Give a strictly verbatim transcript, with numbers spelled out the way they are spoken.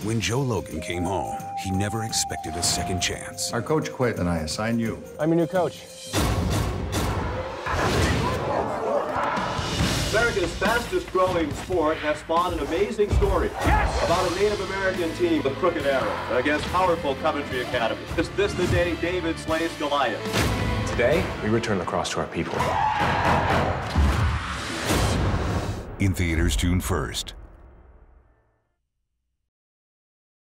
When Joe Logan came home, he never expected a second chance. Our coach quit, and I assigned you. I'm your new coach. America's fastest growing sport has spawned an amazing story yes! about a Native American team, the Crooked Arrow, against powerful Coventry Academy. Is this the day David slays Goliath? Today, we return lacrosse to our people. In theaters June first.